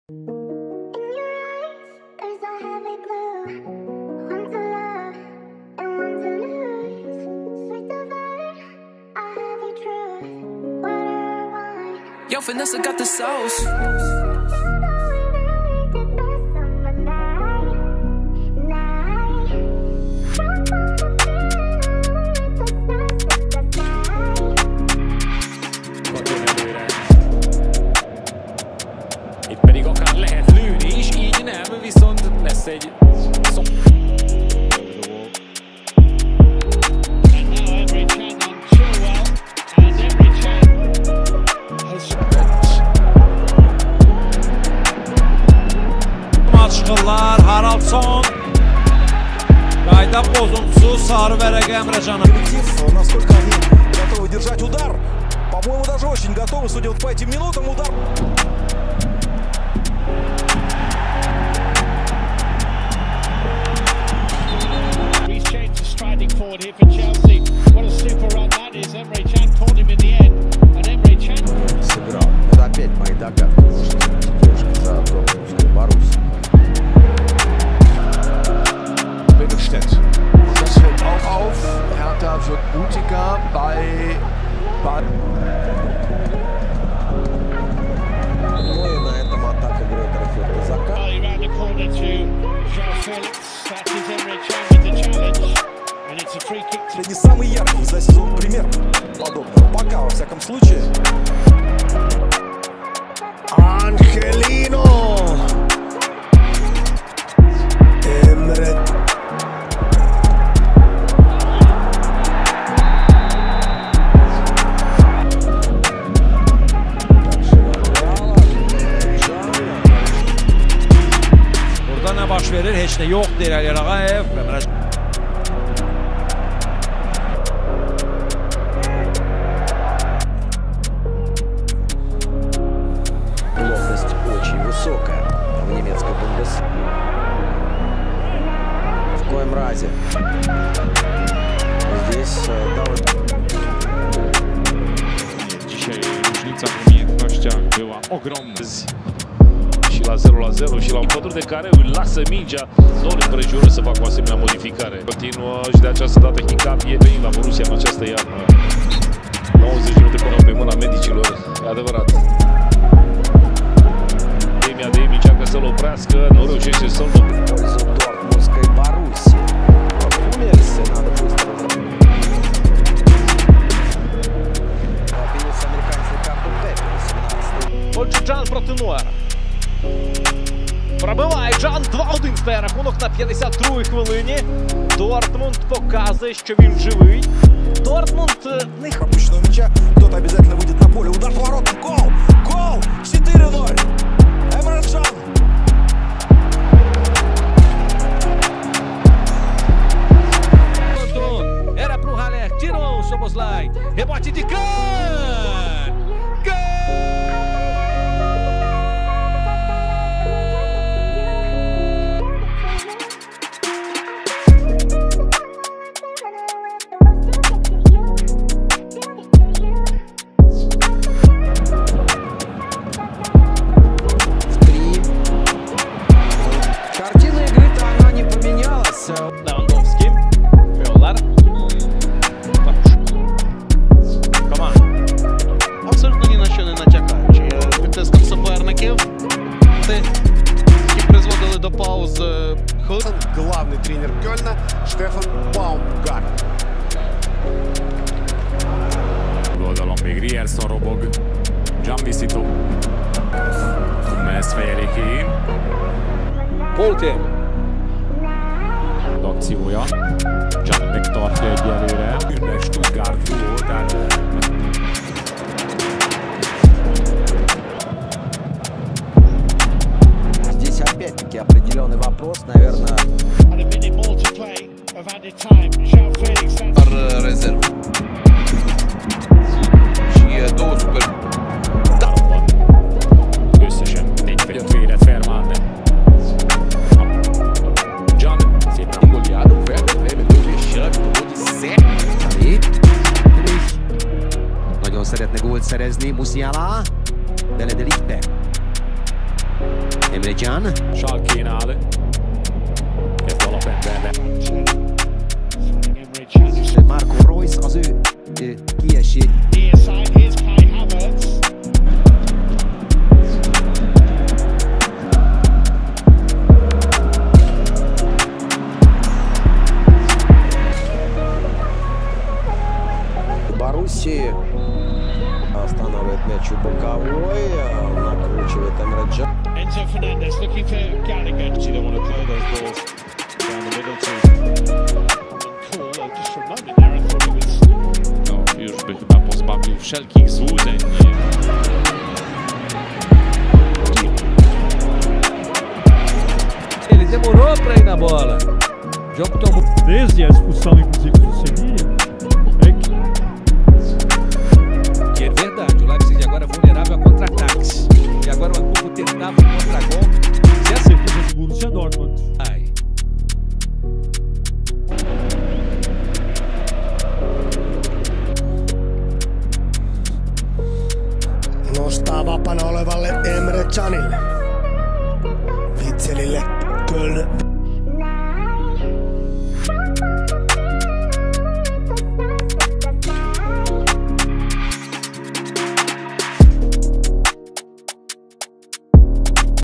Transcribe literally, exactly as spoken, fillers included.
Yo, Vanessa got the sauce. Itt pedig akár lehet lőni is, így nem, viszont lesz egy szó. Maçqıllar, Haraldson. Qayda bozuntusu, sarı vərəq Emre canı. Насколько они готовы держать удар. По-моему, даже очень готовы, судя вот по этим минутам, удар. Striding forward here for Chelsea. What a super run that is. Emre Can caught him in the end. And Emre Can сыграл. Это опять мои догадки. Девушка за Dortmund Барус. Mittelstädt. Das fällt auch auf. Hertha wird mutiger bei Ball. Ну и на этом атака Грегора Ферда закат. around the corner to João Felix. That is Emre Can with the challenge. And it's a free kick to... Это не самый яркий за сезон пример подобного. Пока, во всяком случае. Angelino. Emre. Burada nə baş verir? Heç nə yox deyir Əli Ağayev. Emre Ловность очень высокая в немецкой бундес. В коем разе. Здесь дал... Dzisiaj różnica w umiejętnościach była ogromna. Și la zero la zero și la un pătru de care îl lasă mingea, nu îl împrejură să facă o asemenea modificare. Continuă și de această dată Hincapi e venit la Borussia în această iarnă. nouăzeci de minute până pe mâna medicilor, e adevărat. Demia de ei încearcă să-l oprească, nu reușește să-l oprească. Пользу Dortmundской Боруссии. Мерси надо быстро. Обидится американский карту Пеппер, семнадцатый. Отже, Джан проти Нойера. Пробиває Джан, два один стає рахунок на п'ятдесят другій хвилині. Дортмунд показує, що він живий. Дортмунд не Пропущенного мяча. Кто-то обязательно выйдет на поле. Удар по воротам. Гол! Гол! четыре ноль. Emre Can. Era pro Haller, tirou o Soboslai. Rebote de Can! Картина игры-то она не поменялась. Lewandowski. Yollar. Команда. Абсолютно ні на що не натякаючи. Відтиском суперників, які призводили до пауз хвилин. Главный тренер Кёльна Штефан Baumgart. Oldalon még Rierson robog. Can Visito. Ezt fejeli ki. Polti. Akciója. Can megtartja egyelőre. Ürnek Stuttgart rúgó, tehát... Здесь опять-таки определенный вопрос, наверное. And a minute more to play of added time. João Felix, that's... Резерв. Și e două super. Távol. Összesen négy fegyet védett Fermanden. Can szépen Goleado, velho. Meteu vexame, tomou de sete. Nagyon szeretne gólt szerezni, Musiala. Bele de Lichte. Emre Can. Schalke in ale. E tuolla Pembele. Emre Can. Marco Reus az ő ö, kiesé. Near side, here's Kai Havertz. Боруссии останавливает мяч у боковой, накручивает Emre Can. Enzo Fernandez looking for Gallagher. You don't want to play those balls down the middle too. Cool, uh, just for a moment there, I thought it was. No, już by chyba pozbawił wszelkich złudzeń. Ele demorou para ir na bola. O jogo tomou. Desde a expulsão, inclusive, do Sevilla. É que... que é verdade, o Leipzig agora é vulnerável a contra-ataques. E agora o Hamburgo tentava um contra-golpe. Se a certeza do Borussia Dortmund. Ai. Nostaa vapaana olevalle Emre Canille. Witzelille Köln.